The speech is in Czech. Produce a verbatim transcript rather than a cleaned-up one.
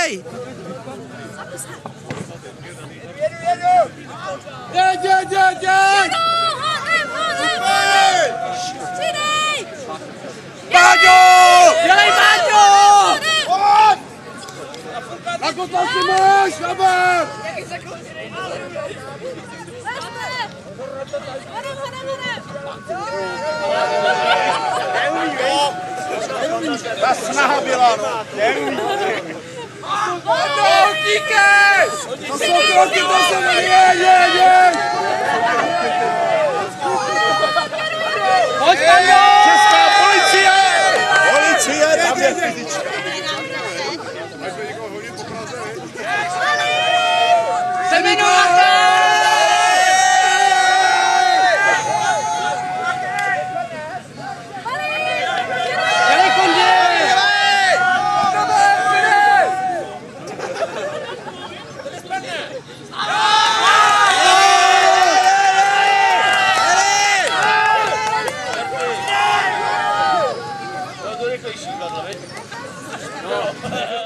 Střídej! Jeď, jeď, jeď, jeď! Střídej! Páťo! Dělej, Páťo! Ako to si máš, Robert? Honem, honem, honem! Ta snaha byla, no. Neumí. No, utíkej! To jsou kroky, to se neje, je, je! Pojď tam, jo! Česká policie! Policie, tam je fyzička. Seminováka! Dělej, Kondě! No.